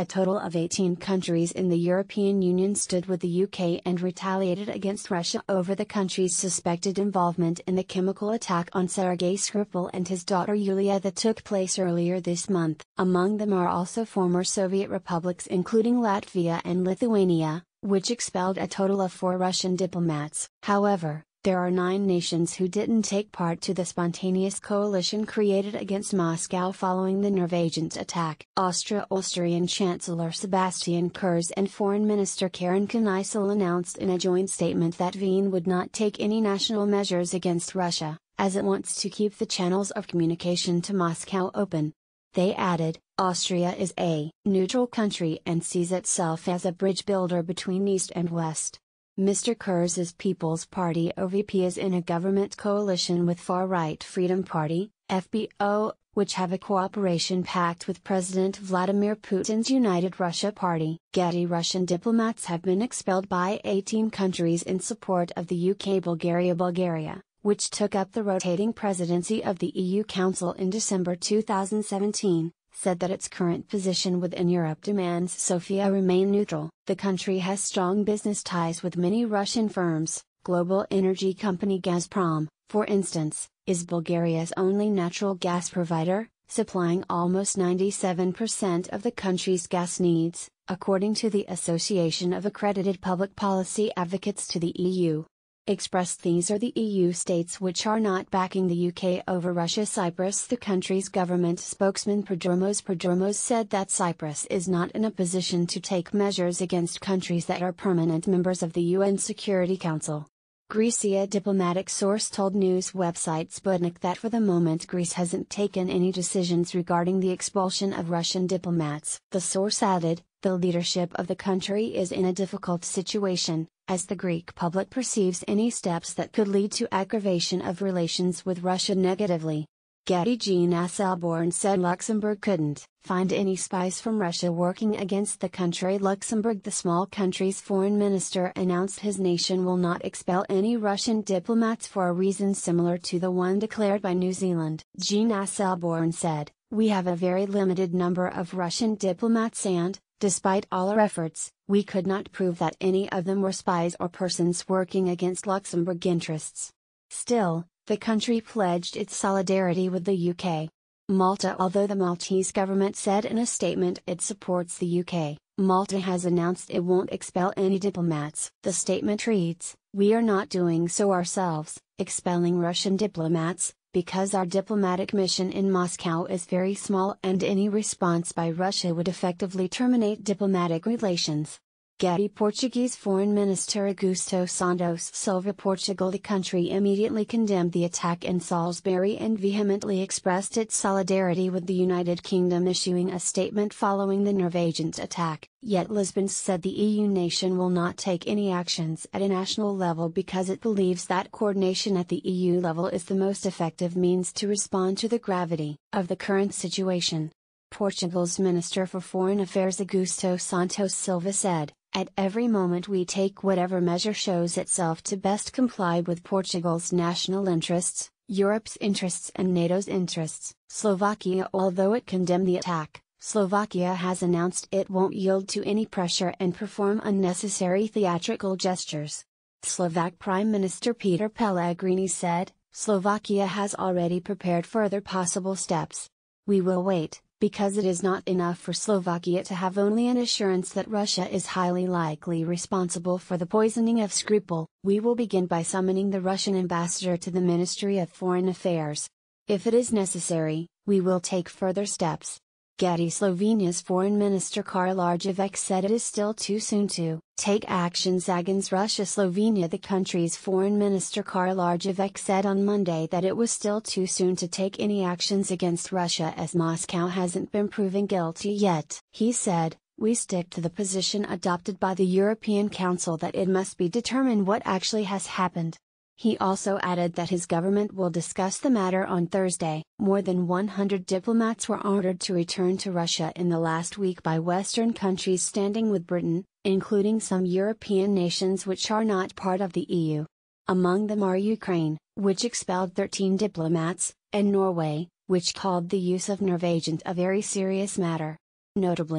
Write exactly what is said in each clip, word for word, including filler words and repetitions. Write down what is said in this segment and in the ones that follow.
A total of eighteen countries in the European Union stood with the U K and retaliated against Russia over the country's suspected involvement in the chemical attack on Sergei Skripal and his daughter Yulia that took place earlier this month. Among them are also former Soviet republics including Latvia and Lithuania, which expelled a total of four Russian diplomats. However, there are nine nations who didn't take part to the spontaneous coalition created against Moscow following the Nervagent attack. Austro-Austrian Chancellor Sebastian Kurz and Foreign Minister Karen Knizl announced in a joint statement that Wien would not take any national measures against Russia, as it wants to keep the channels of communication to Moscow open. They added, Austria is a neutral country and sees itself as a bridge builder between East and West. Mister Kurz's People's Party O V P is in a government coalition with far-right Freedom Party, F B O, which have a cooperation pact with President Vladimir Putin's United Russia Party. Getty Russian diplomats have been expelled by eighteen countries in support of the U K. Bulgaria Bulgaria, which took up the rotating presidency of the E U Council in December two thousand seventeen, said that its current position within Europe demands Sofia remain neutral. The country has strong business ties with many Russian firms. Global energy company Gazprom, for instance, is Bulgaria's only natural gas provider, supplying almost ninety-seven percent of the country's gas needs, according to the Association of Accredited Public Policy Advocates to the E U. Expressed these are the E U states which are not backing the U K over Russia. Cyprus. The country's government spokesman Prodromos Prodromos said that Cyprus is not in a position to take measures against countries that are permanent members of the U N Security Council. Greece. A diplomatic source told news website Sputnik that for the moment Greece hasn't taken any decisions regarding the expulsion of Russian diplomats. The source added, the leadership of the country is in a difficult situation, as the Greek public perceives any steps that could lead to aggravation of relations with Russia negatively. Getty. Jean Asselborn said Luxembourg couldn't find any spies from Russia working against the country. Luxembourg. The small country's foreign minister announced his nation will not expel any Russian diplomats for a reason similar to the one declared by New Zealand. Jean Asselborn said, we have a very limited number of Russian diplomats and, despite all our efforts, we could not prove that any of them were spies or persons working against Luxembourg interests. Still, the country pledged its solidarity with the U K. Malta. Although the Maltese government said in a statement it supports the U K, Malta has announced it won't expel any diplomats. The statement reads, we are not doing so ourselves, expelling Russian diplomats, because our diplomatic mission in Moscow is very small and any response by Russia would effectively terminate diplomatic relations. Getty. Portuguese Foreign Minister Augusto Santos Silva. Portugal. The country immediately condemned the attack in Salisbury and vehemently expressed its solidarity with the United Kingdom, issuing a statement following the Nervagent attack. Yet Lisbon said the E U nation will not take any actions at a national level because it believes that coordination at the E U level is the most effective means to respond to the gravity of the current situation. Portugal's Minister for Foreign Affairs Augusto Santos Silva said, at every moment we take whatever measure shows itself to best comply with Portugal's national interests, Europe's interests and NATO's interests. Slovakia. Although it condemned the attack, Slovakia has announced it won't yield to any pressure and perform unnecessary theatrical gestures. Slovak Prime Minister Peter Pellegrini said, Slovakia has already prepared further possible steps. We will wait, because it is not enough for Slovakia to have only an assurance that Russia is highly likely responsible for the poisoning of Skripal. We will begin by summoning the Russian ambassador to the Ministry of Foreign Affairs. If it is necessary, we will take further steps. Getty. Slovenia's Foreign Minister Karl Arjevec said it is still too soon to take actions against Russia. Slovenia. The country's Foreign Minister Karl Arjevec said on Monday that it was still too soon to take any actions against Russia as Moscow hasn't been proven guilty yet. He said, we stick to the position adopted by the European Council that it must be determined what actually has happened. He also added that his government will discuss the matter on Thursday. More than one hundred diplomats were ordered to return to Russia in the last week by Western countries standing with Britain, including some European nations which are not part of the E U. Among them are Ukraine, which expelled thirteen diplomats, and Norway, which called the use of Nervagent a very serious matter. Notably,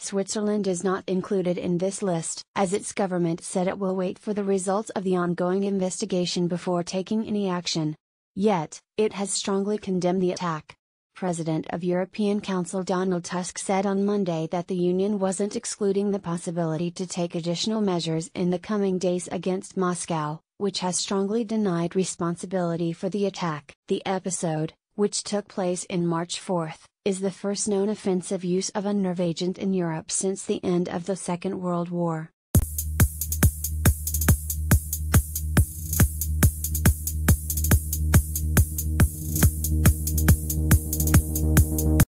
Switzerland is not included in this list, as its government said it will wait for the results of the ongoing investigation before taking any action. Yet, it has strongly condemned the attack. President of European Council Donald Tusk said on Monday that the Union wasn't excluding the possibility to take additional measures in the coming days against Moscow, which has strongly denied responsibility for the attack. The episode, which took place in March fourth, is the first known offensive use of a nerve agent in Europe since the end of the Second World War.